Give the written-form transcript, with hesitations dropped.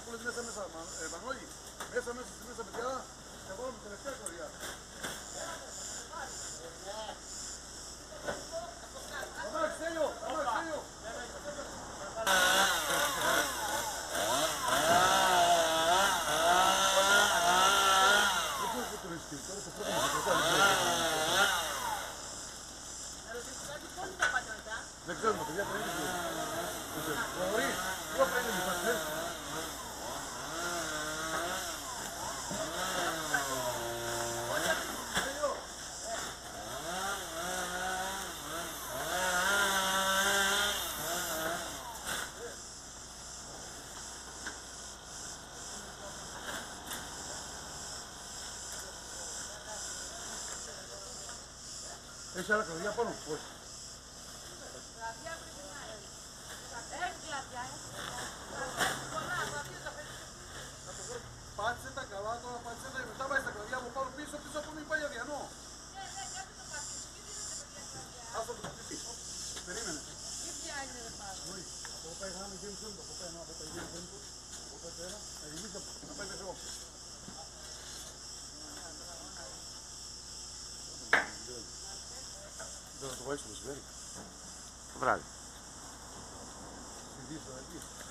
πουλες μέσα, Μανώλη. Μέσα, στη μέσα, παιδιά. Θα βάλουμε τελευταία κοριά. Αμάξι, τέλειο. Δεν ξέρουμε, παιδιά, το ίδιο. Μπορεί, πού θα είναι λοιπαστές. Έχει άλλα κλαδιά πάνω, όχι. Πάτησε τα καλά τώρα, πάτησε τα μετά πάει στα κλαδιά από πάνω πίσω από μην πάει αδιανό. Ας το πατήσει. Περίμενε. Τι πιάνει ρε πάνω. Όχι, από εδώ πάει γράμμα και μισό, από εδώ πάει γράμμα και μισό. Από εδώ πέρα, να γεμίσει να πάει μέσα εγώ. Δεν θα το βάλεις στο μεσημέρι. Το βράδυ. Στη δύση, εκεί.